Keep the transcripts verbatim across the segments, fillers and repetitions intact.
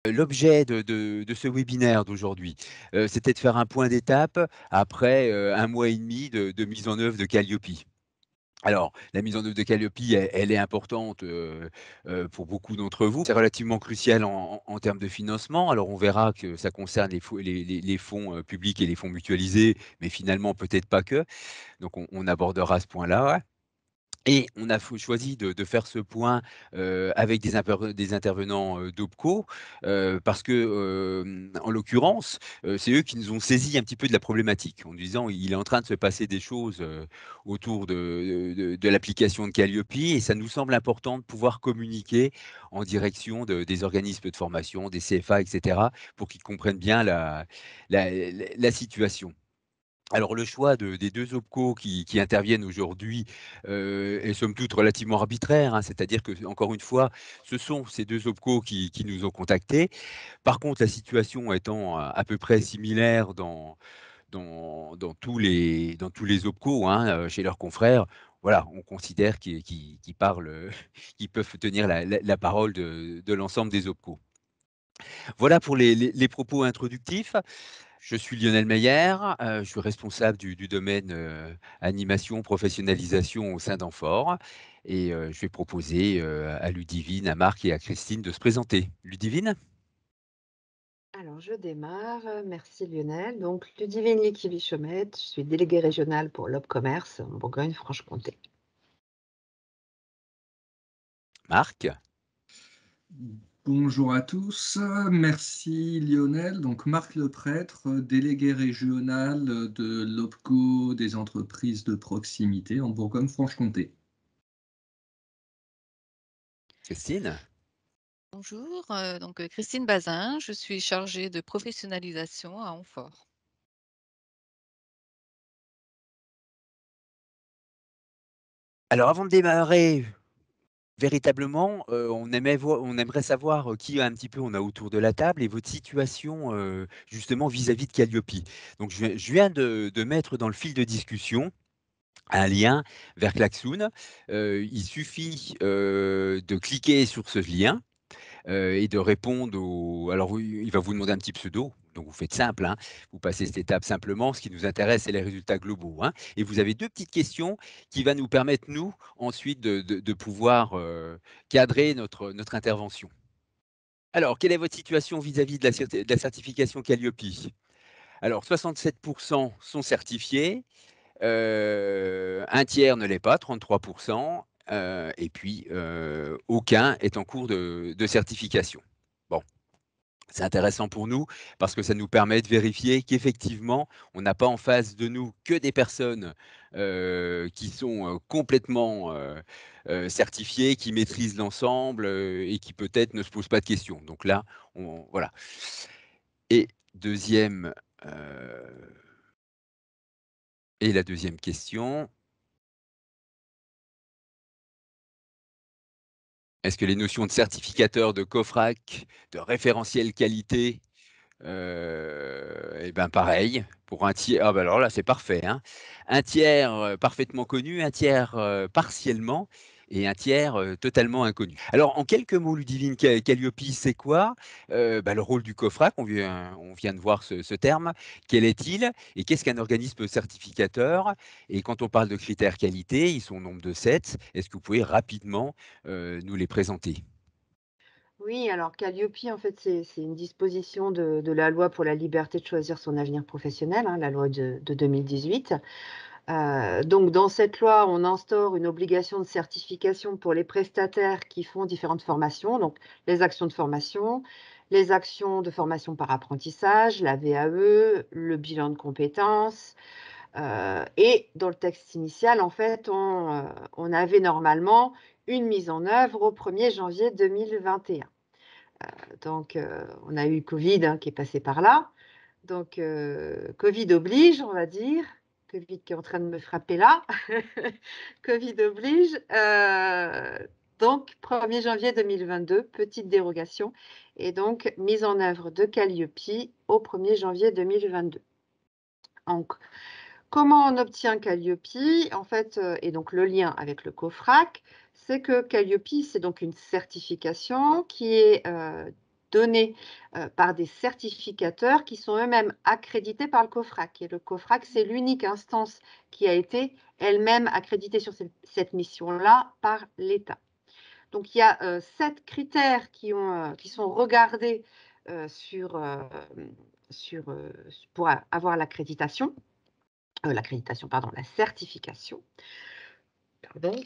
L'objet de de de ce webinaire d'aujourd'hui, heu, c'était de faire un point d'étape après, heu, un mois et demi de de mise en œuvre de Calliope. Alors, la mise en œuvre de Calliope, elle elle est importante, heu heu, pour beaucoup d'entre vous. C'est relativement crucial en en en termes de financement. Alors, on verra que ça concerne les fo les les les fonds, heu, publics et les fonds mutualisés, mais finalement peut-être pas que. Donc on on abordera ce point-là. Et on a fo choisi de de faire ce point, heu, avec des imper des intervenants, heu, d'OPCO, heu, parce que, hem, en l'occurrence, heu, c'est eux qui nous ont saisis un petit peu de la problématique, en nous disant: «Il est en train de se passer des choses, heu, autour de de de l'application de Calliope et ça nous semble important de pouvoir communiquer en direction de des organismes de formation, des C F A et cetera, pour qu'ils comprennent bien la la la la situation». Alors le choix de des deux OPCO qui qui interviennent aujourd'hui, heu, est somme toute relativement arbitraire, hein. C'est-à-dire que, encore une fois, ce sont ces deux OPCO qui qui nous ont contactés. Par contre, la situation étant à à peu près similaire dans dans dans tous les dans tous les OPCO, hein, heu, chez leurs confrères, voilà, on considère qu'ils qu'ils qu'ils parlent, heu, qu'ils peuvent tenir la la la parole de de l'ensemble des OPCO. Voilà pour les les les propos introductifs. Je suis Lionel Meyer, heu, je suis responsable du du domaine, heu, animation, professionnalisation au sein d'Amphor et heu, je vais proposer, heu, à Ludivine, à Marc et à Christine de se présenter. Ludivine? Alors, je démarre. Euh, Merci Lionel. Donc, Ludivine Likivi-Chomette, je suis déléguée régionale pour l'Obcommerce en Bourgogne-Franche-Comté. Marc? Bonjour à tous, merci Lionel. Donc Marc Leprêtre, délégué régional de l'OPCO des entreprises de proximité en Bourgogne-Franche-Comté. Christine? Bonjour, heu, donc heu, Christine Bazin, je suis chargée de professionnalisation à Amphor. Alors avant de démarrer véritablement, heu, on aimait voi on aimerait savoir, heu, qui un petit peu on a autour de la table et votre situation, heu, justement vis-à-vis de Calliope. Donc je viens je viens de de mettre dans le fil de discussion un lien vers Klaxoon. Heu, il suffit, heu, de cliquer sur ce lien, heu et de répondre au alors oui, il va vous demander un petit pseudo, donc vous faites simple, hein. Vous passez cette étape simplement. Ce qui nous intéresse, c'est les résultats globaux, hein, et vous avez deux petites questions qui va nous permettre, nous, ensuite de de de pouvoir, heu, cadrer notre notre intervention. Alors, quelle est votre situation vis-à-vis de la certi de la certification Calliope? Alors soixante-sept sont certifiés. Heu, un tiers ne l'est pas, trente-trois, heu et puis, heu, aucun est en cours de de certification. Bon, c'est intéressant pour nous parce que ça nous permet de vérifier qu'effectivement, on n'a pas en face de nous que des personnes, heu, qui sont, heu, complètement, heu heu, certifiées, qui maîtrisent l'ensemble, heu et qui peut-être ne se posent pas de questions. Donc là, on voilà. Et deuxième, heu et la deuxième question: est-ce que les notions de certificateur, de COFRAC, de référentiel qualité, heu et ben, pareil, pour un tiers ah bah, alors là, c'est parfait, hein. Un tiers, heu, parfaitement connu, un tiers, heu, partiellement et un tiers, heu, totalement inconnu. Alors en quelques mots, Ludivine, Ca Calliope, c'est quoi? Heu, bah, le rôle du COFRAC, on vient on vient de voir ce ce terme. Quel est-il? Et qu'est-ce qu'un organisme certificateur? Et quand on parle de critères qualité, ils sont au nombre de sept. Est-ce que vous pouvez rapidement, heu, nous les présenter? Oui, alors Calliope, en fait, c'est c'est une disposition de, de la loi pour la liberté de choisir son avenir professionnel, hein, la loi de, de deux mille dix-huit. Euh, donc, dans cette loi, on instaure une obligation de certification pour les prestataires qui font différentes formations, donc les actions de formation, les actions de formation par apprentissage, la V A E, le bilan de compétences. Euh, et dans le texte initial, en fait, on, euh, on avait normalement une mise en œuvre au premier janvier deux mille vingt et un. Donc, euh, on a eu Covid, hein, qui est passé par là. Donc, euh, Covid oblige, on va dire. Covid qui est en train de me frapper là. Covid oblige. Euh, donc, premier janvier deux mille vingt-deux, petite dérogation. Et donc, mise en œuvre de Calliope au premier janvier deux mille vingt-deux. Donc, comment on obtient Calliope? En fait, euh, et donc le lien avec le COFRAC, c'est que Calliope, c'est donc une certification qui est euh, donnés euh, par des certificateurs qui sont eux-mêmes accrédités par le COFRAC. Et le COFRAC, c'est l'unique instance qui a été elle-même accréditée sur cette, cette mission-là par l'État. Donc, il y a euh, sept critères qui, ont, euh, qui sont regardés euh, sur, euh, sur, euh, pour avoir l'accréditation, euh, l'accréditation, pardon, la certification. Pardon.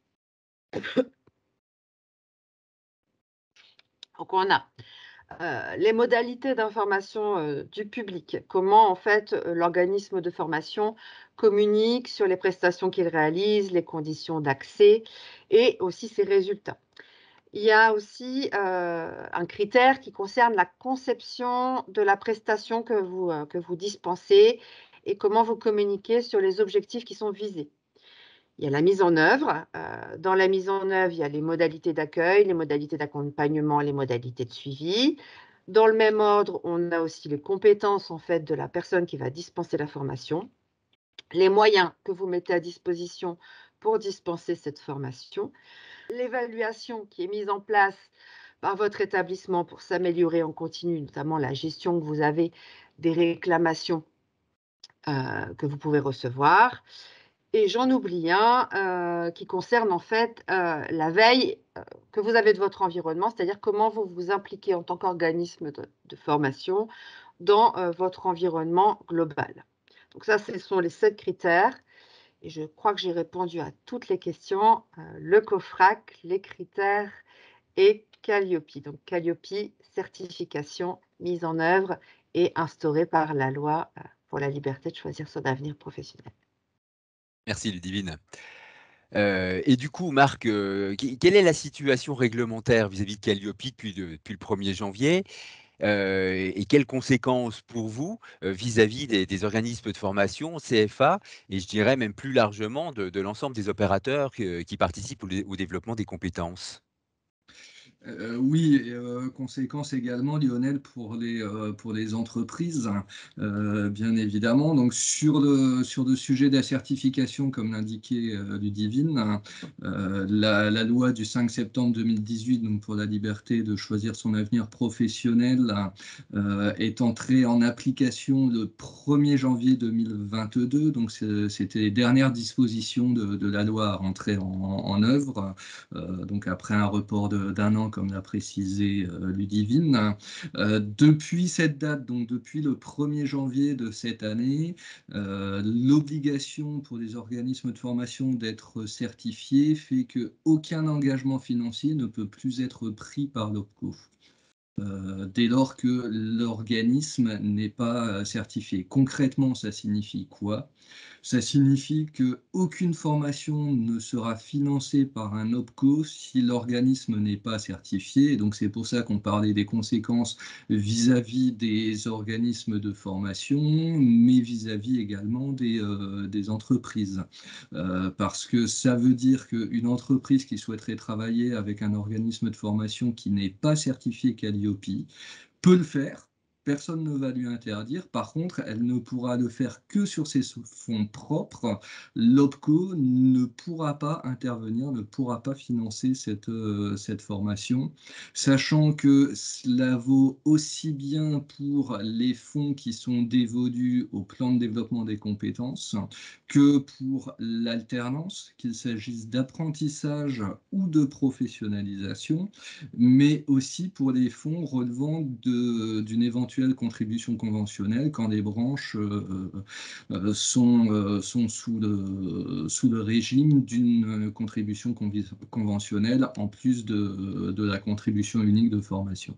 Donc, on a euh, les modalités d'information euh, du public, comment en fait euh, l'organisme de formation communique sur les prestations qu'il réalise, les conditions d'accès et aussi ses résultats. Il y a aussi euh, un critère qui concerne la conception de la prestation que vous, euh, que vous dispensez et comment vous communiquez sur les objectifs qui sont visés. Il y a la mise en œuvre. Euh, dans la mise en œuvre, il y a les modalités d'accueil, les modalités d'accompagnement, les modalités de suivi. Dans le même ordre, on a aussi les compétences en fait de la personne qui va dispenser la formation, les moyens que vous mettez à disposition pour dispenser cette formation, l'évaluation qui est mise en place par votre établissement pour s'améliorer en continu, notamment la gestion que vous avez des réclamations euh, que vous pouvez recevoir. Et j'en oublie un euh, qui concerne en fait euh, la veille euh, que vous avez de votre environnement, c'est-à-dire comment vous vous impliquez en tant qu'organisme de, de formation dans euh, votre environnement global. Donc ça, ce sont les sept critères. Et je crois que j'ai répondu à toutes les questions. Euh, le COFRAC, les critères et Calliope. Donc Calliope, certification, mise en œuvre et instaurée par la loi euh, pour la liberté de choisir son avenir professionnel. Merci Ludivine. Euh, et du coup, Marc, euh, quelle est la situation réglementaire vis-à-vis de Calliope depuis, de, depuis le premier janvier euh, et quelles conséquences pour vous euh, vis-à-vis des, des organismes de formation, C F A, et je dirais même plus largement de, de l'ensemble des opérateurs qui, qui participent au, au développement des compétences? Euh, oui, et, euh, conséquences également, Lionel, pour les, euh, pour les entreprises, euh, bien évidemment. Donc, sur le, sur le sujet de la certification, comme l'indiquait euh, Ludivine, euh, la, la loi du cinq septembre deux mille dix-huit donc pour la liberté de choisir son avenir professionnel euh, est entrée en application le premier janvier deux mille vingt-deux. Donc, c'était les dernières dispositions de, de la loi à rentrer en, en œuvre. Euh, donc, après un report d'un an, comme l'a précisé euh, Ludivine. Euh, depuis cette date, donc depuis le premier janvier de cette année, euh, l'obligation pour les organismes de formation d'être certifiés fait qu'aucun engagement financier ne peut plus être pris par l'OPCO. Euh, dès lors que l'organisme n'est pas certifié. Concrètement, ça signifie quoi? Ça signifie qu'aucune formation ne sera financée par un OPCO si l'organisme n'est pas certifié. Et donc c'est pour ça qu'on parlait des conséquences vis-à-vis des organismes de formation, mais vis-à-vis également des, euh, des entreprises. Euh, parce que ça veut dire qu'une entreprise qui souhaiterait travailler avec un organisme de formation qui n'est pas certifié Calliope peut le faire. Personne ne va lui interdire. Par contre, elle ne pourra le faire que sur ses fonds propres. L'OPCO ne pourra pas intervenir, ne pourra pas financer cette, euh, cette formation, sachant que cela vaut aussi bien pour les fonds qui sont dévolus au plan de développement des compétences que pour l'alternance, qu'il s'agisse d'apprentissage ou de professionnalisation, mais aussi pour les fonds relevant d'une éventuelle contribution conventionnelle quand les branches euh, euh, sont, euh, sont sous, le, sous le régime d'une contribution conventionnelle en plus de, de la contribution unique de formation.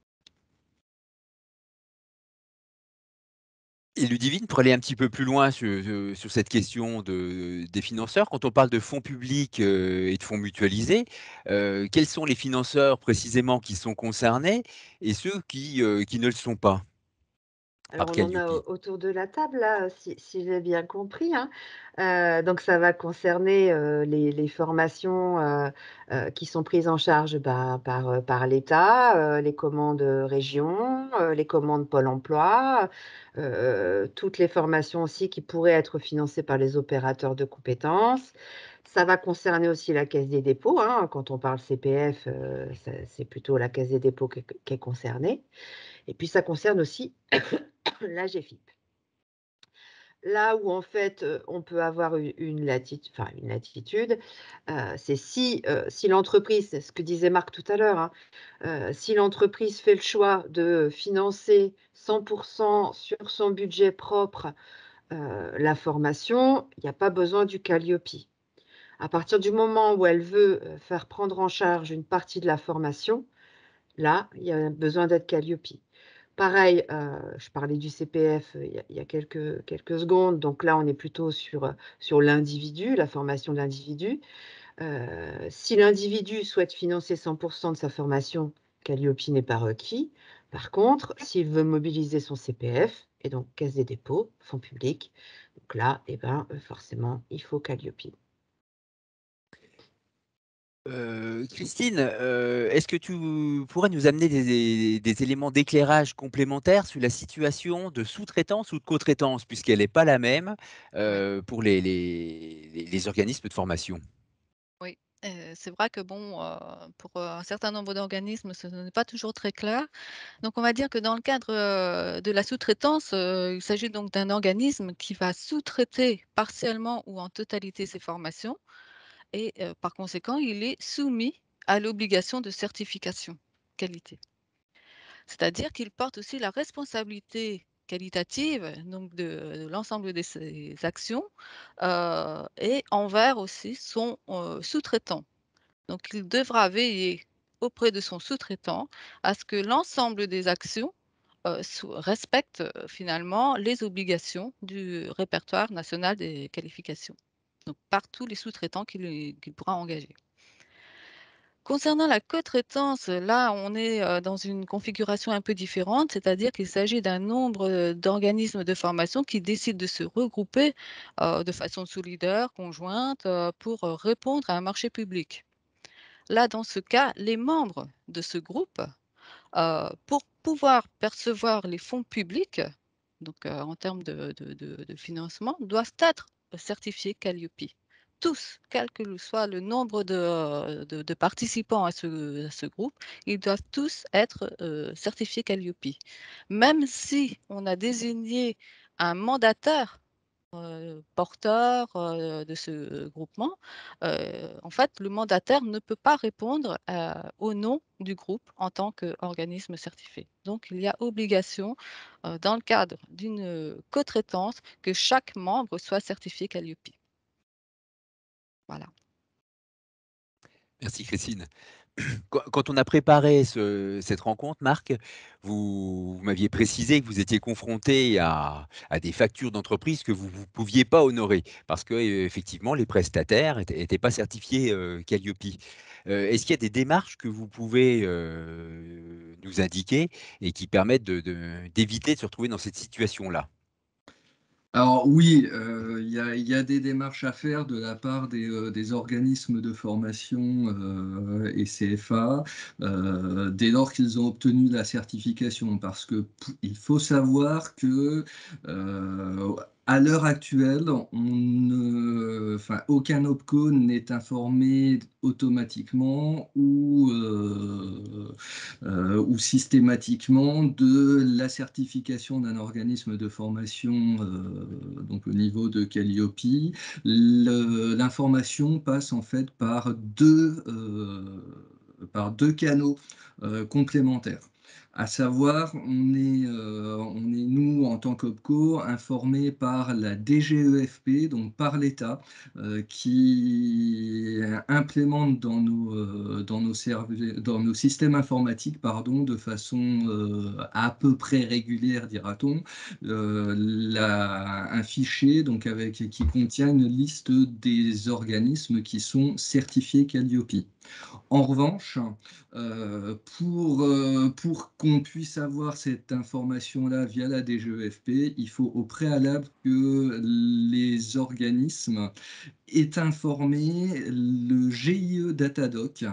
Et Ludivine, pour aller un petit peu plus loin sur, sur cette question de, des financeurs, quand on parle de fonds publics euh, et de fonds mutualisés, euh, quels sont les financeurs précisément qui sont concernés et ceux qui, euh, qui ne le sont pas Alors, par on en a Calliope? autour de la table, là, si, si j'ai bien compris, hein. Euh, donc, ça va concerner euh, les, les formations euh, euh, qui sont prises en charge bah, par, euh, par l'État, euh, les commandes région, euh, les commandes Pôle emploi, euh, toutes les formations aussi qui pourraient être financées par les opérateurs de compétences. ça va concerner aussi la Caisse des dépôts, hein. Quand on parle C P F, heu, c'est plutôt la Caisse des dépôts qui est qui est concernée. Et puis ça concerne aussi la G F I P. Là où en fait, heu, on peut avoir u une latitu enfin une latitude, heu, c'est si, heu, si l'entreprise, c'est ce que disait Marc tout à l'heure, hein, heu, si l'entreprise fait le choix de financer cent pour cent sur son budget propre, heu, la formation, il y a pas besoin du Calliope. À partir du moment où elle veut, heu, faire prendre en charge une partie de la formation, là, il y a besoin d'être Calliope. Pareil, heu, je parlais du C P F, heu, il y a il y a quelques quelques secondes, donc là, on est plutôt sur, heu, sur l'individu, la formation de l'individu. Heu, si l'individu souhaite financer cent pour cent de sa formation, Calliope n'est pas requis. Par contre, s'il veut mobiliser son C P F et donc Caisse des dépôts, fonds publics, donc là, eh ben, heu, forcément, il faut Calliope. Heu, Christine, heu, est-ce que tu pourrais nous amener des des des éléments d'éclairage complémentaires sur la situation de sous-traitance ou de co-traitance? Puisqu'elle est pas la même, Ouais. heu, pour les les les les organismes de formation. Oui, heu, c'est vrai que bon, heu, pour, heu, un certain nombre d'organismes, ce n'est pas toujours très clair. Donc on va dire que dans le cadre, heu, de la sous-traitance, heu, il s'agit donc d'un organisme qui va sous-traiter partiellement ou en totalité ses formations et heu, par conséquent, il est soumis à l'obligation de certification qualité. C'est-à-dire qu'il porte aussi la responsabilité qualitative donc de de l'ensemble de ses actions, heu et envers aussi son, heu, sous-traitant. Donc il devra veiller auprès de son sous-traitant à ce que l'ensemble des actions, heu, sou respectent, heu, finalement les obligations du répertoire national des qualifications. Donc par tous les sous-traitants qu'il qu'il pourra engager. Concernant la co-traitance, là, on est, heu, dans une configuration un peu différente, c'est-à-dire qu'il s'agit d'un nombre, heu, d'organismes de formation qui décident de se regrouper, heu, de façon solidaire, conjointe, heu, pour, heu, répondre à un marché public. Là, dans ce cas, les membres de ce groupe, heu, pour pouvoir percevoir les fonds publics, donc, heu, en termes de de de de financement, doivent être certifiés Calliope. Tous, quel que soit le nombre de, heu, de de participants à ce à ce groupe, ils doivent tous être, heu, certifiés Calliope. Même si on a désigné un mandataire, heu, porteur, heu, de ce groupement, heu, en fait, le mandataire ne peut pas répondre, heu, au nom du groupe en tant qu'organisme certifié. Donc il y a obligation, heu, dans le cadre d'une, heu, co-traitance, que chaque membre soit certifié Calliope. Voilà. Merci Christine. Quand quand on a préparé ce cette rencontre, Marc, vous vous m'aviez précisé que vous étiez confronté à à des factures d'entreprise que vous ne pouviez pas honorer parce que, heu, effectivement, les prestataires étaient étaient pas certifiés, heu, Calliope. Heu, est-ce qu'il y a des démarches que vous pouvez, heu, nous indiquer et qui permettent de de d'éviter de se retrouver dans cette situation-là? Alors oui, heu, il y a il y a des démarches à faire de la part des, heu, des organismes de formation, heu et C F A, heu, dès lors qu'ils ont obtenu la certification. Parce que pou il faut savoir que, heu, à l'heure actuelle, on ne enfin, aucun OPCO n'est informé automatiquement ou, heu heu, ou systématiquement de la certification d'un organisme de formation, heu, donc au niveau de Calliope. Le l'information passe en fait par deux, heu, par deux canaux, heu, complémentaires. À savoir, on est, heu, on est nous, en tant qu'OPCO, informés par la D G E F P, donc par l'État, heu, qui implémente dans nos, heu, dans nos servi dans nos systèmes informatiques, pardon, de façon, heu, à peu près régulière, dira-t-on, heu, la un fichier donc avec qui contient une liste des organismes qui sont certifiés Calliope. En revanche, heu, pour, heu, pour qu'on puisse avoir cette information-là via la D G E F P, il faut au préalable que les organismes aient informé le G I E Datadoc,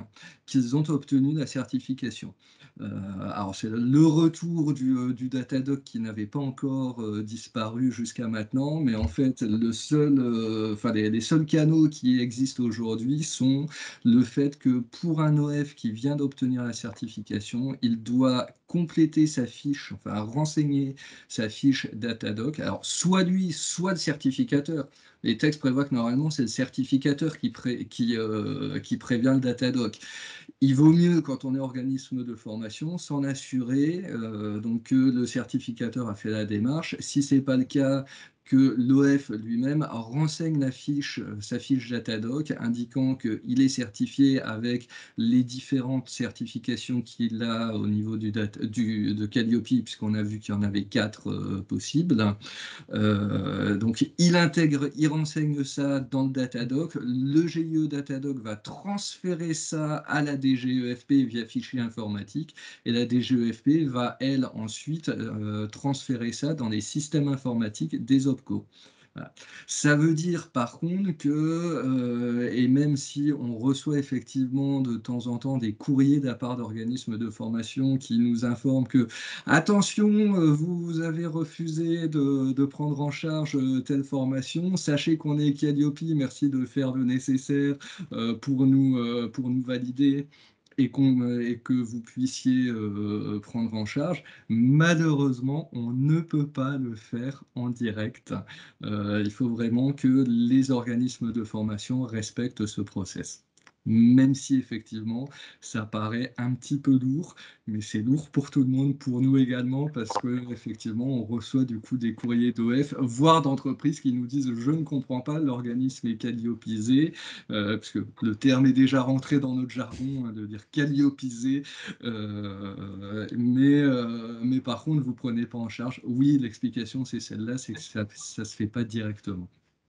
qu'ils ont obtenu la certification. Euh, alors c'est le retour du, euh, du Datadog qui n'avait pas encore euh, disparu jusqu'à maintenant, mais en fait le seul, euh, enfin les, les seuls canaux qui existent aujourd'hui sont le fait que pour un O F qui vient d'obtenir la certification, il doit compléter sa fiche, enfin renseigner sa fiche Datadog. Alors soit lui, soit le certificateur. Les textes prévoient que normalement c'est le certificateur qui, pré, qui, euh, qui prévient le Datadog. Il vaut mieux, quand on est organisme de formation, s'en assurer euh, donc que le certificateur a fait la démarche. Si ce n'est pas le cas, que l'O F lui-même renseigne la fiche, sa fiche Datadog, indiquant qu'il est certifié avec les différentes certifications qu'il a au niveau du, du, de Calliope, puisqu'on a vu qu'il y en avait quatre euh, possibles. Euh, donc, il intègre, il renseigne ça dans le Datadog. Le G I E Datadog va transférer ça à la D G E F P via fichier informatique. Et la D G E F P va, elle, ensuite euh, transférer ça dans les systèmes informatiques des OPCO. Voilà. Ça veut dire par contre que, euh, et même si on reçoit effectivement de temps en temps des courriers de la part d'organismes de formation qui nous informent que attention, euh, vous avez refusé de, de prendre en charge euh, telle formation, sachez qu'on est Calliope, merci de faire le nécessaire euh, pour nous, euh, pour nous valider. Et, qu'on, et que vous puissiez euh, prendre en charge. Malheureusement, on ne peut pas le faire en direct. Euh, il faut vraiment que les organismes de formation respectent ce process. Même si effectivement, ça paraît un petit peu lourd, mais c'est lourd pour tout le monde, pour nous également, parce que effectivement, on reçoit du coup des courriers d'O F, voire d'entreprises qui nous disent je ne comprends pas, l'organisme est calliopisé, euh, parce que le terme est déjà rentré dans notre jargon hein, de dire calliopisé, euh, mais, euh, mais par contre, vous ne prenez pas en charge. Oui, l'explication c'est celle-là, c'est que ça ne se fait pas directement.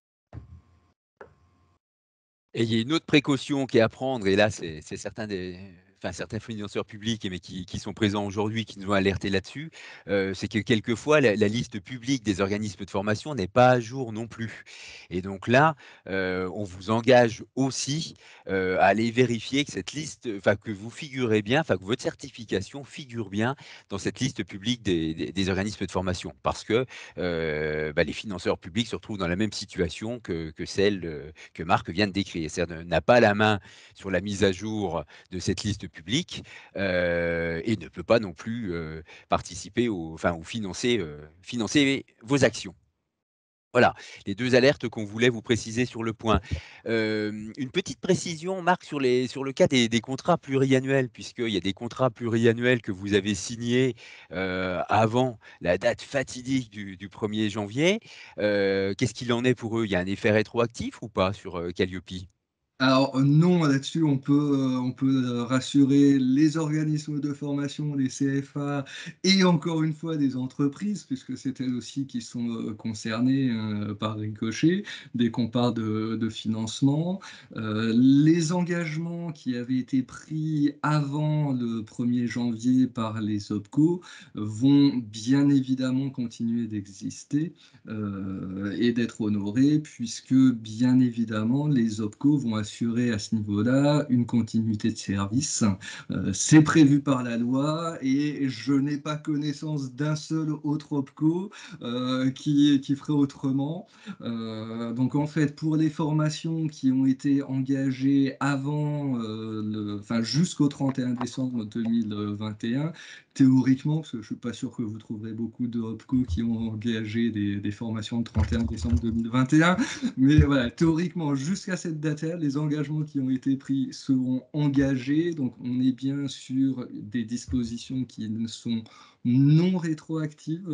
Et il y a une autre précaution qui est à prendre, et là, c'est certains des, enfin, certains financeurs publics, mais qui, qui sont présents aujourd'hui, qui nous ont alertés là-dessus, euh, c'est que quelquefois, la, la liste publique des organismes de formation n'est pas à jour non plus. Et donc là, euh, on vous engage aussi euh, à aller vérifier que cette liste, enfin, que vous figurez bien, enfin, que votre certification figure bien dans cette liste publique des, des, des organismes de formation, parce que euh, bah, les financeurs publics se retrouvent dans la même situation que, que celle euh, que Marc vient de décrire. C'est-à-dire n'a pas la main sur la mise à jour de cette liste publique euh, et ne peut pas non plus euh, participer au, enfin, ou financer, euh, financer vos actions. Voilà, les deux alertes qu'on voulait vous préciser sur le point. Euh, une petite précision, Marc, sur, les, sur le cas des, des contrats pluriannuels, puisqu'il y a des contrats pluriannuels que vous avez signés euh, avant la date fatidique du, du premier janvier. Euh, Qu'est-ce qu'il en est pour eux? Il y a un effet rétroactif ou pas sur euh, Calliope? Alors non, là-dessus, on peut, euh, on peut euh, rassurer les organismes de formation, les C F A, et encore une fois des entreprises, puisque c'est elles aussi qui sont euh, concernées euh, par ricochet, dès qu'on parle de, de financement. Euh, les engagements qui avaient été pris avant le premier janvier par les OPCO vont bien évidemment continuer d'exister euh, et d'être honorés, puisque bien évidemment, les OPCO vont assurer assurer à ce niveau-là une continuité de service. Euh, c'est prévu par la loi et je n'ai pas connaissance d'un seul autre OPCO euh, qui, qui ferait autrement. Euh, donc en fait, pour les formations qui ont été engagées avant, euh, le, enfin jusqu'au trente et un décembre deux mille vingt et un, théoriquement, parce que je ne suis pas sûr que vous trouverez beaucoup de OPCO qui ont engagé des, des formations le trente et un décembre deux mille vingt et un, mais voilà, théoriquement, jusqu'à cette date-là, les engagements qui ont été pris seront engagés. Donc, on est bien sur des dispositions qui ne sont non rétroactives.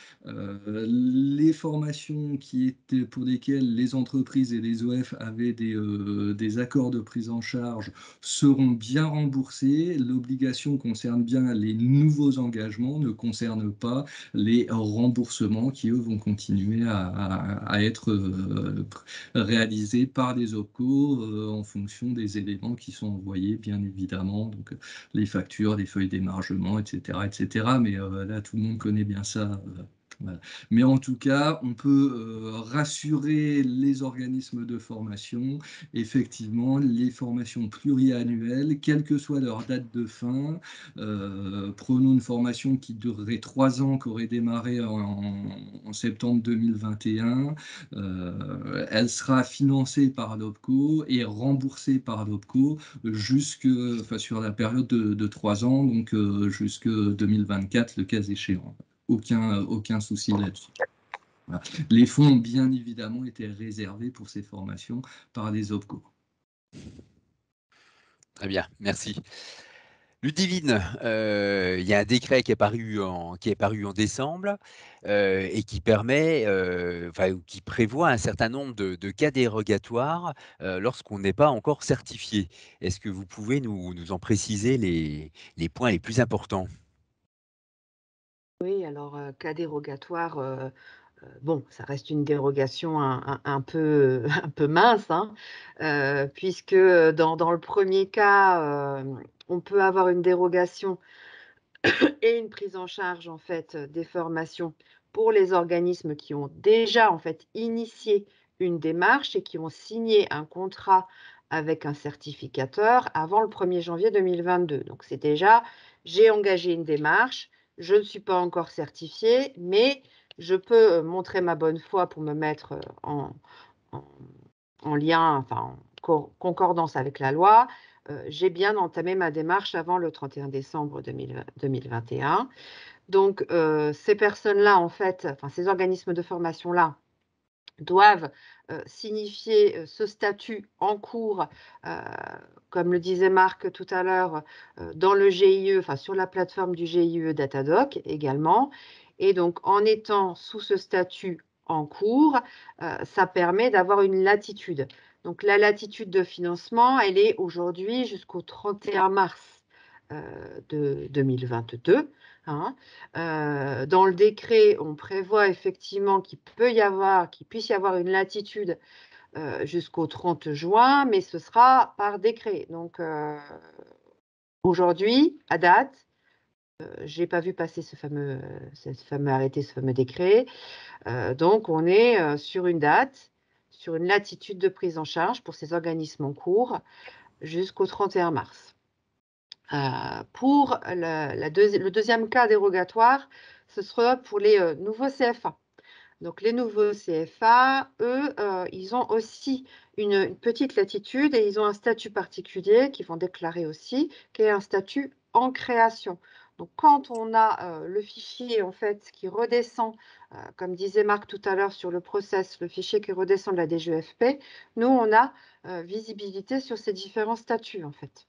Euh, les formations qui étaient, pour lesquelles les entreprises et les O F avaient des, euh, des accords de prise en charge seront bien remboursées. L'obligation concerne bien les nouveaux engagements, ne concerne pas les remboursements qui, eux, vont continuer à, à, à être euh, réalisés par les OPCO euh, en fonction des éléments qui sont envoyés, bien évidemment, donc les factures, les feuilles d'émargement, et cetera, et cetera. Mais euh, là, tout le monde connaît bien ça. Euh, Voilà. Mais en tout cas, on peut euh, rassurer les organismes de formation. Effectivement, les formations pluriannuelles, quelle que soit leur date de fin, euh, prenons une formation qui durerait trois ans, qui aurait démarré en, en septembre deux mille vingt et un, euh, elle sera financée par l'OPCO et remboursée par l'OPCO jusque, enfin, sur la période de, de trois ans, donc euh, jusque deux mille vingt-quatre, le cas échéant. Aucun, aucun souci là-dessus. Voilà. Les fonds ont bien évidemment été réservés pour ces formations par les OPCO. Très bien, merci. Ludivine, euh, il y a un décret qui est paru en, qui est paru en décembre euh, et qui permet, euh, enfin, qui prévoit un certain nombre de, de cas dérogatoires euh, lorsqu'on n'est pas encore certifié. Est-ce que vous pouvez nous, nous en préciser les, les points les plus importants? Oui, alors, euh, cas dérogatoire, euh, euh, bon, ça reste une dérogation un, un- un peu, un peu mince, hein, euh, puisque dans, dans le premier cas, euh, on peut avoir une dérogation et une prise en charge en fait des formations pour les organismes qui ont déjà en fait initié une démarche et qui ont signé un contrat avec un certificateur avant le premier janvier deux mille vingt-deux. Donc c'est déjà, j'ai engagé une démarche, je ne suis pas encore certifiée, mais je peux euh, montrer ma bonne foi pour me mettre euh, en, en- en lien, enfin en concordance avec la loi. Euh, j'ai bien entamé ma démarche avant le trente et un décembre deux mille vingt et un. Donc, euh, ces personnes-là, en fait, enfin, ces organismes de formation-là, doivent euh, signifier euh, ce statut en cours, euh, comme le disait Marc tout à l'heure, euh, dans le G I E, enfin sur la plateforme du G I E Datadoc également. Et donc, en étant sous ce statut en cours, euh, ça permet d'avoir une latitude. Donc, la latitude de financement, elle est aujourd'hui jusqu'au trente et un mars euh, de deux mille vingt-deux. Hein. Euh, dans le décret, on prévoit effectivement qu'il peut y avoir, qu'il puisse y avoir une latitude euh, jusqu'au trente juin, mais ce sera par décret. Donc euh, aujourd'hui, à date, euh, je n'ai pas vu passer ce fameux, ce fameux arrêté, ce fameux décret. Euh, donc on est euh, sur une date, sur une latitude de prise en charge pour ces organismes en cours jusqu'au trente et un mars. Euh, pour la, la deuxi- le deuxième cas dérogatoire, ce sera pour les euh, nouveaux C F A. Donc les nouveaux C F A, eux, euh, ils ont aussi une, une petite latitude et ils ont un statut particulier qu'ils vont déclarer aussi, qui est un statut en création. Donc quand on a euh, le fichier en fait qui redescend, euh, comme disait Marc tout à l'heure sur le process, le fichier qui redescend de la D G F P, nous on a euh, visibilité sur ces différents statuts en fait.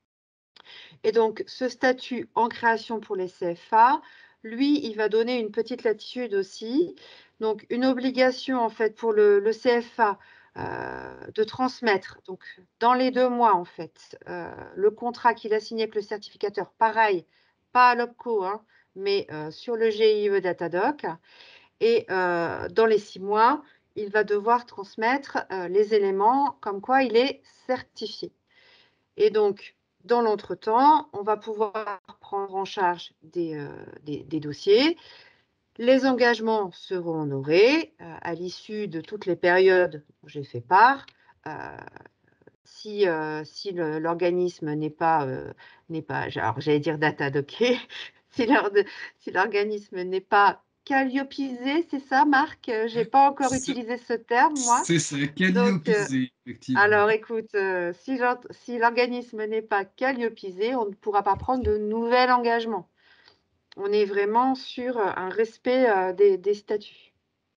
Et donc, ce statut en création pour les C F A, lui, il va donner une petite latitude aussi. Donc, une obligation, en fait, pour le, le C F A euh, de transmettre, donc, dans les deux mois, en fait, euh, le contrat qu'il a signé avec le certificateur, pareil, pas à l'OPCO, hein, mais euh, sur le G I E Datadoc. Et euh, dans les six mois, il va devoir transmettre euh, les éléments comme quoi il est certifié. Et donc, dans l'entretemps, on va pouvoir prendre en charge des, euh, des, des dossiers. Les engagements seront honorés euh, à l'issue de toutes les périodes dont j'ai fait part. Euh, si euh, si l'organisme n'est pas, euh, n'est pas, alors j'allais dire datadocké, si l'organisme si n'est pas calliopisé, c'est ça, Marc? Je n'ai pas encore utilisé ce terme, moi. C'est ça, Donc, euh, calliopisé, effectivement. alors, écoute, euh, si l'or- si l'organisme n'est pas calliopisé, on ne pourra pas prendre de nouvel engagement. On est vraiment sur euh, un respect euh, des, des statuts.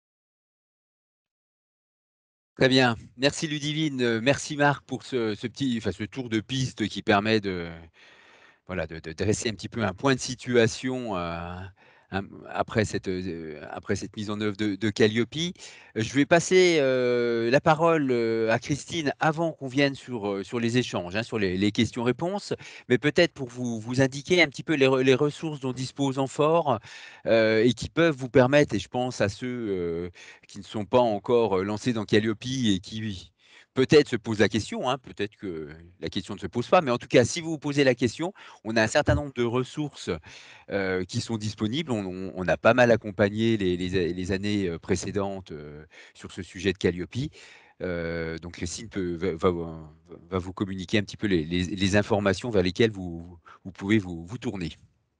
Très bien. Merci Ludivine. Euh, Merci Marc pour ce, ce petit, enfin, ce tour de piste qui permet de, voilà, de, de dresser un petit peu un point de situation euh, un- après, cette, euh, après cette mise en œuvre de, de Calliope. Je vais passer euh, la parole euh, à Christine avant qu'on vienne sur, euh, sur les échanges, hein, sur les, les questions-réponses, mais peut-être pour vous, vous indiquer un petit peu les, re- les ressources dont dispose Amphore euh, et qui peuvent vous permettre, et je pense à ceux euh, qui ne sont pas encore euh, lancés dans Calliope et qui peut-être se pose la question, hein, peut-être que la question ne se pose pas, mais en tout cas, si vous vous posez la question, on a un certain nombre de ressources, heu, qui sont disponibles. On on on a pas mal accompagné les les a les années, heu, précédentes, heu, sur ce sujet de Calliope. Heu, donc Christine peut va va va va vous communiquer un petit peu les les les informations vers lesquelles vous vous pouvez vous vous tourner.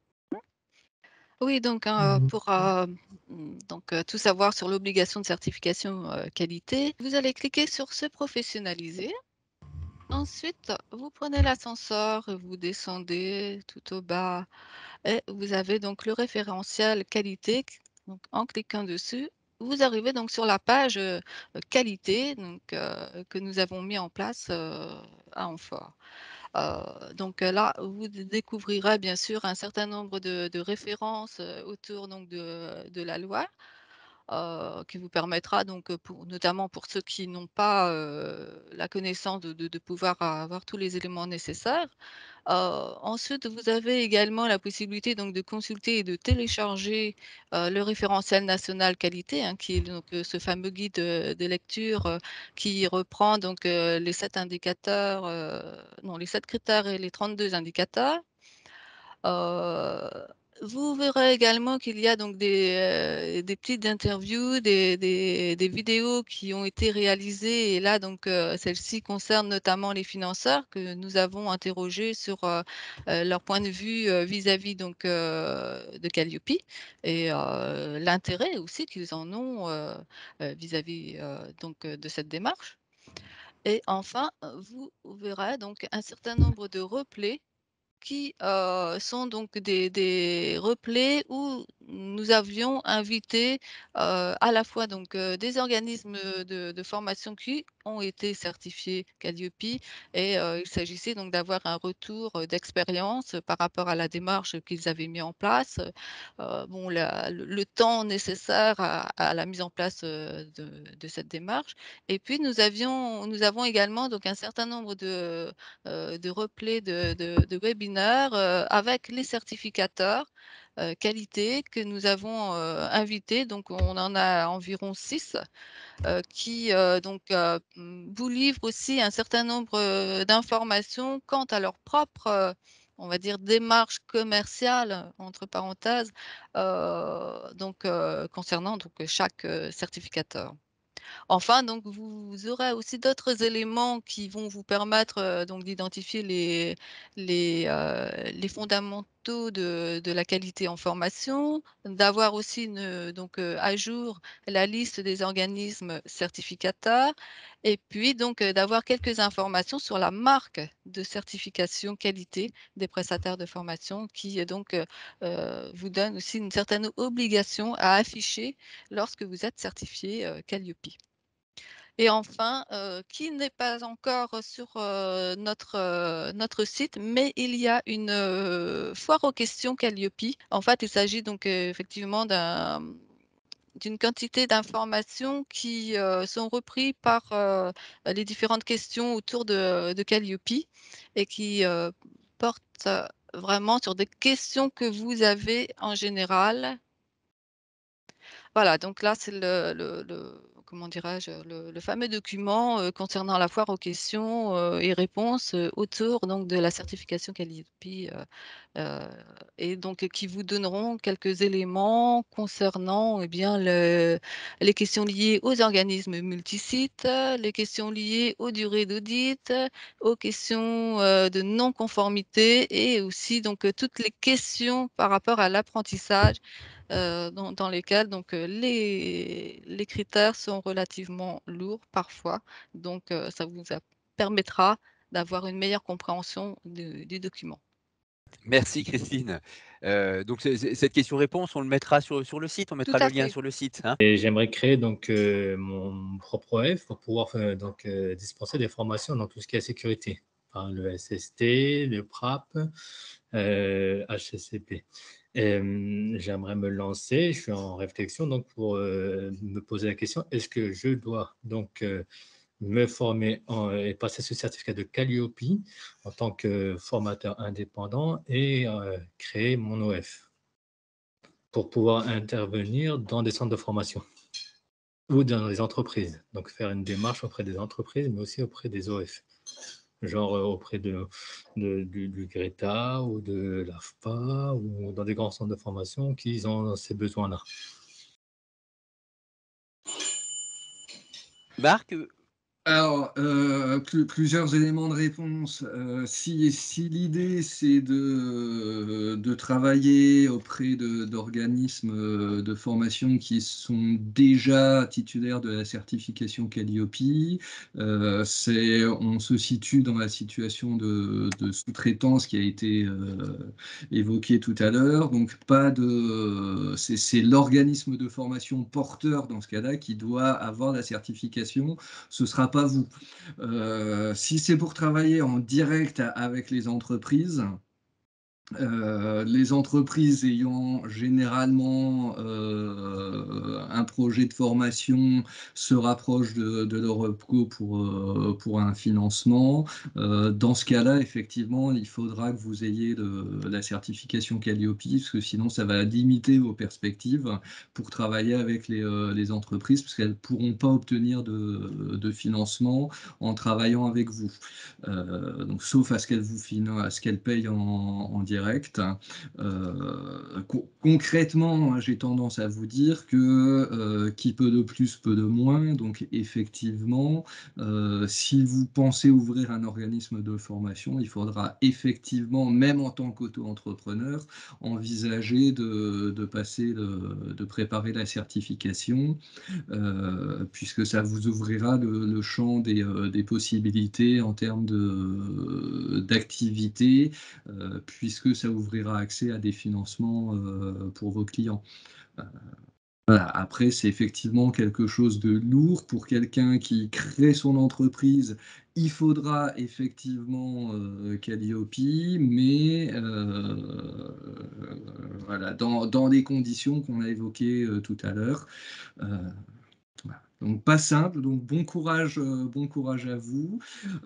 Oui, donc heu, pour, heu, mmh, donc heu, tout savoir sur l'obligation de certification, heu, qualité, vous allez cliquer sur «Se professionnaliser». Ensuite, vous prenez l'ascenseur et vous descendez tout au bas et vous avez donc le référentiel qualité. Donc en cliquant dessus, vous arrivez donc sur la page, heu, qualité donc heu, que nous avons mis en place, heu, à Amfort. Heu, donc heu, là, vous d découvrirez bien sûr un certain nombre de de références, heu, autour donc de de la loi, heu, qui vous permettra donc, heu, pour notamment pour ceux qui n'ont pas, heu, la connaissance de de de pouvoir avoir tous les éléments nécessaires. Heu, ensuite, vous avez également la possibilité donc de consulter et de télécharger, heu, le référentiel national qualité, hein, qui est donc, heu, ce fameux guide, heu, de lecture, heu, qui reprend donc, heu, les sept indicateurs, heu, non les sept critères et les trente-deux indicateurs. Heu, vous verrez également qu'il y a donc des, heu, des petites interviews, des des des vidéos qui ont été réalisées et là donc, heu, celles-ci concernent notamment les financeurs que nous avons interrogés sur, heu heu, leur point de vue, heu, vis-à-vis donc, heu, de Calliope et heu, l'intérêt aussi qu'ils en ont, heu heu, vis-à-vis, heu, donc, heu, de cette démarche et enfin, vous verrez donc un certain nombre de replays qui, heu, sont donc des des replays où nous avions invité, heu, à la fois donc, heu, des organismes, de de formation qui ont été certifiés Calliope et heu, il s'agissait donc d'avoir un retour, heu, d'expérience par rapport à la démarche qu'ils avaient mis en place. Heu, bon la le le temps nécessaire à à la mise en place, heu, de de cette démarche et puis nous avions nous avons également donc un certain nombre de, heu, de replays de de de webinaires, heu, avec les certificateurs, heu, qualité que nous avons, heu, invités. Donc on en a environ six, heu, qui, heu, donc, heu, mmh, vous livrent aussi un certain nombre, heu, d'informations quant à leur propre, heu, on va dire «démarche commerciale» entre parenthèses, heu, donc, heu, concernant donc chaque, heu, certificateur. Enfin, donc vous aurez aussi d'autres éléments qui vont vous permettre, heu, donc d'identifier les les, heu, les fondamentaux de de la qualité en formation, d'avoir aussi une, donc, heu, à jour la liste des organismes certificateurs et puis donc, heu, d'avoir quelques informations sur la marque de certification qualité des prestataires de formation qui, heu, donc, heu heu, vous donne aussi une certaine obligation à afficher lorsque vous êtes certifié, heu, Calliope. Et enfin, heu, qui n'est pas encore sur, heu, notre, heu, notre site, mais il y a une, heu, foire aux questions Calliope. En fait, il s'agit donc, heu, effectivement d'un d'une quantité d'informations qui, heu, sont repris par, heu, les différentes questions autour de de Calliope et qui, heu, portent, heu, vraiment sur des questions que vous avez en général. Voilà, donc là, c'est le le le comment dirais-je? Le le fameux document, heu, concernant la foire aux questions, heu, et réponses, heu, autour donc de la certification Calliope, heu heu et donc euh, qui vous donneront quelques éléments concernant, eh bien, le les questions liées aux organismes multisites, heu, les questions liées aux durées d'audit, heu, aux questions, heu, de non-conformité et aussi donc heu, toutes les questions par rapport à l'apprentissage heu, dans dans lesquels donc heu, les les critères sont relativement lourds parfois. Donc heu, ça vous a permettra d'avoir une meilleure compréhension de du document. Merci Christine. Heu, donc c'est c'est cette question-réponse, on le mettra sur sur le site? On Tout mettra le à lien fait. sur le site, hein? Et j'aimerais créer donc heu, mon propre O F pour pouvoir f donc heu, dispenser des formations dans tout ce qui est sécurité, enfin le S S T, le P R A P, heu, H C C P. Hem, j'aimerais me lancer, je suis en réflexion donc pour, heu, me poser la question: «Est-ce que je dois donc heu, me former en et passer ce certificat de Calliope en tant que formateur indépendant et heu, créer mon O F?» pour pouvoir intervenir dans des centres de formation. ou dans les entreprises. Donc faire une démarche auprès des entreprises, mais aussi auprès des O F. Genre euh, auprès de, de- du, du Greta ou de l'AFPA ou dans des grands centres de formation qui ont ces besoins-là. Marc, euh, Alors, euh, plu- plusieurs éléments de réponse. Euh, si si l'idée c'est de, de travailler auprès de- d'organismes euh, de formation qui sont déjà titulaires de la certification Calliope, euh, c'est, on se situe dans la situation de, de sous-traitance qui a été euh, évoquée tout à l'heure. Donc, pas de, c'est c'est l'organisme de formation porteur dans ce cas-là qui doit avoir la certification, ce ne sera pas vous. Euh, si c'est pour travailler en direct avec les entreprises, euh, les entreprises ayant généralement euh, un projet de formation se rapprochent de, de leur OPCO pour, euh, pour un financement. Euh, dans ce cas-là, effectivement, il faudra que vous ayez de, la certification Calliope, parce que sinon, ça va limiter vos perspectives pour travailler avec les, euh, les entreprises, parce qu'elles ne pourront pas obtenir de, de financement en travaillant avec vous. Euh, donc, sauf à ce qu'elles vous financent, à ce qu'elles payent en, en direct. Euh, co concrètement, j'ai tendance à vous dire que euh, qui peut de plus peut de moins. Donc effectivement, euh, si vous pensez ouvrir un organisme de formation, il faudra effectivement, même en tant qu'auto-entrepreneur, envisager de, de passer, le, de préparer la certification, euh, puisque ça vous ouvrira le, le champ des, euh, des possibilités en termes d'activité, euh, puisque ça ouvrira accès à des financements euh, pour vos clients. Euh, voilà. Après, c'est effectivement quelque chose de lourd pour quelqu'un qui crée son entreprise. Il faudra effectivement euh, Calliope, mais euh, voilà, dans, dans les conditions qu'on a évoquées euh, tout à l'heure. Euh, voilà. Donc pas simple, donc bon courage, euh, bon courage à vous.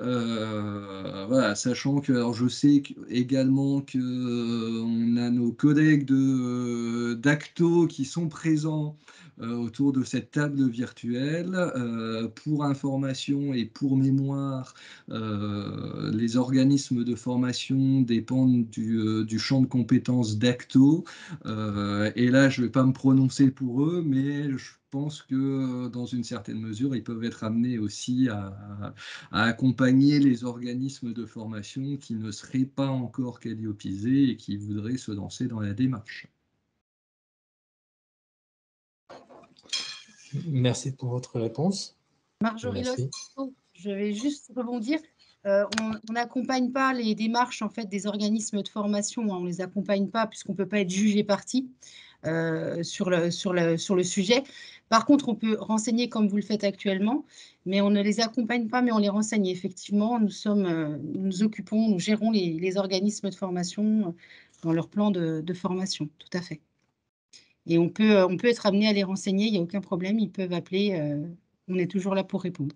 Euh, voilà, sachant que alors je sais que- également que euh, on a nos collègues de euh, d'Acto qui sont présents euh, autour de cette table virtuelle. Euh, pour information et pour mémoire, euh, les organismes de formation dépendent du, euh, du champ de compétences d'Acto. Euh, et là, je ne vais pas me prononcer pour eux, mais je pense que dans une certaine mesure, ils peuvent être amenés aussi à, à accompagner les organismes de formation qui ne seraient pas encore calliopisés et qui voudraient se lancer dans la démarche. Merci pour votre réponse. Marjorie Merci. Loss, je vais juste rebondir. Euh, on n'accompagne pas les démarches en fait, des organismes de formation, hein, on ne les accompagne pas puisqu'on ne peut pas être jugé parti euh, sur, le, sur, le, sur le sujet. Par contre, on peut renseigner comme vous le faites actuellement, mais on ne les accompagne pas, mais on les renseigne. Effectivement, nous, sommes, euh, nous nous occupons, nous gérons les, les organismes de formation dans leur plan de, de formation, tout à fait. Et on peut, on peut être amené à les renseigner, il n'y a aucun problème, ils peuvent appeler, euh, on est toujours là pour répondre.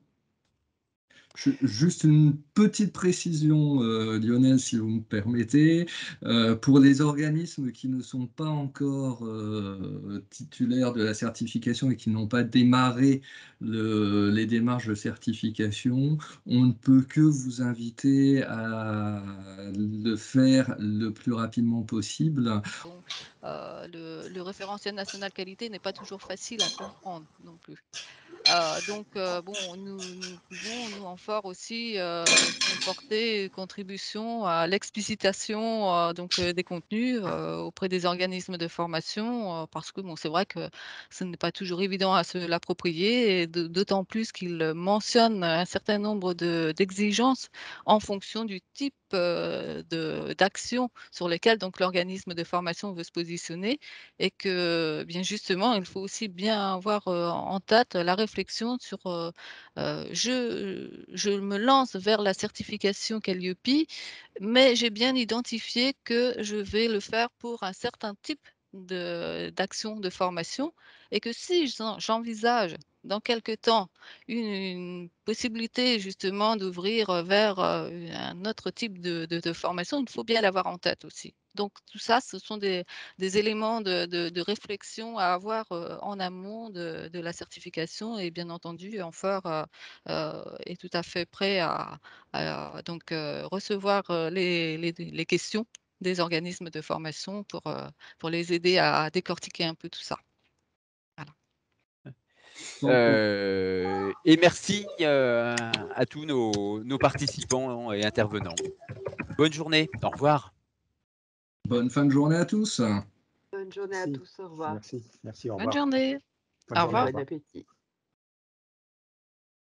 Juste une petite précision, euh, Lionel, si vous me permettez. Euh, pour les organismes qui ne sont pas encore euh, titulaires de la certification et qui n'ont pas démarré le, les démarches de certification, on ne peut que vous inviter à le faire le plus rapidement possible. Donc, euh, le, le référentiel national qualité n'est pas toujours facile à comprendre non plus. Euh, donc, euh, bon, nous, nous pouvons, nous, en fort aussi, euh, porter contribution à l'explicitation euh, donc, euh, des contenus euh, auprès des organismes de formation, euh, parce que bon, c'est vrai que ce n'est pas toujours évident à se l'approprier, et de- d'autant plus qu'il mentionne un certain nombre de- d'exigences en fonction du type euh, de- d'action sur lesquelles donc l'organisme de formation veut se positionner, et que bien justement, il faut aussi bien avoir euh, en tête la réflexion sur euh, euh, je, je me lance vers la certification Calliope, mais j'ai bien identifié que je vais le faire pour un certain type de- d'action de formation, et que si j'en- j'envisage dans quelque temps une, une possibilité justement d'ouvrir vers euh, un autre type de, de- de formation, il faut bien l'avoir en tête aussi. Donc tout ça, ce sont des, des éléments de, de- de réflexion à avoir euh, en amont de, de la certification et bien entendu, Amphore euh, euh, est tout à fait prêt à, à, donc euh, recevoir euh, les, les- les questions des organismes de formation pour, euh, pour les aider à décortiquer un peu tout ça. Voilà. Euh, et merci euh, à tous nos, nos participants et intervenants. Bonne journée, au revoir. Bonne fin de journée à tous. Bonne journée à Merci. tous, au revoir. Merci. Merci. Au Bonne revoir. journée. Bonne Au journée, revoir. au Bon revoir. appétit.